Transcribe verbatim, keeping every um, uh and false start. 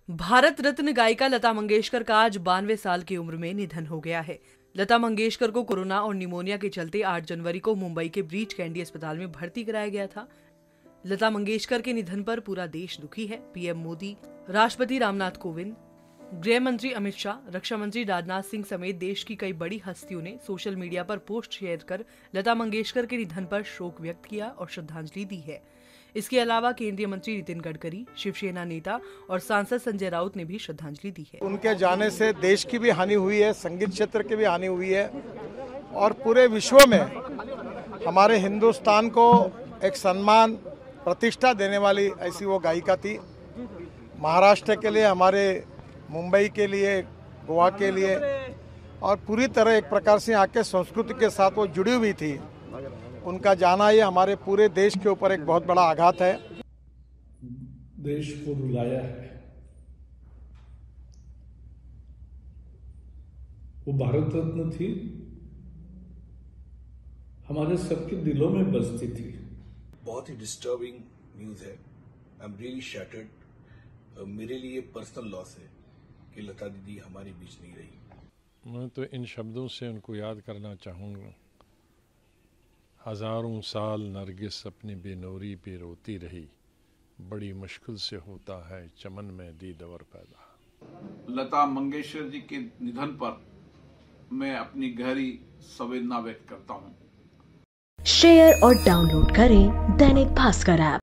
भारत रत्न गायिका लता मंगेशकर का आज बानवे साल की उम्र में निधन हो गया है। लता मंगेशकर को कोरोना और निमोनिया के चलते आठ जनवरी को मुंबई के ब्रीच कैंडी अस्पताल में भर्ती कराया गया था। लता मंगेशकर के निधन पर पूरा देश दुखी है। पीएम मोदी, राष्ट्रपति रामनाथ कोविंद, गृह मंत्री अमित शाह, रक्षा मंत्री राजनाथ सिंह समेत देश की कई बड़ी हस्तियों ने सोशल मीडिया पर पोस्ट शेयर कर लता मंगेशकर के निधन पर शोक व्यक्त किया और श्रद्धांजलि दी है। इसके अलावा केंद्रीय मंत्री नितिन गडकरी, शिवसेना नेता और सांसद संजय राउत ने भी श्रद्धांजलि दी है। उनके जाने से देश की भी हानि हुई है, संगीत क्षेत्र की भी हानि हुई है और पूरे विश्व में हमारे हिंदुस्तान को एक सम्मान, प्रतिष्ठा देने वाली ऐसी वो गायिका थी। महाराष्ट्र के लिए, हमारे मुंबई के लिए, गोवा के लिए और पूरी तरह एक प्रकार से यहाँ के संस्कृति के साथ वो जुड़ी हुई थी। उनका जाना ये हमारे पूरे देश के ऊपर एक बहुत बड़ा आघात है। देश को रुलाया है। वो भारत रत्न थी, हमारे सबके दिलों में बसती थी। बहुत ही डिस्टर्बिंग न्यूज है। I am really shattered. मेरे लिए पर्सनल लॉस है कि लता दीदी हमारे बीच नहीं रही। मैं तो इन शब्दों से उनको याद करना चाहूँगा। हजारों साल नरगिस अपनी बेनूरी पे रोती रही, बड़ी मुश्किल से होता है चमन में दीदवर पैदा। लता मंगेशकर जी के निधन पर मैं अपनी गहरी संवेदना व्यक्त करता हूँ। शेयर और डाउनलोड करें दैनिक भास्कर ऐप।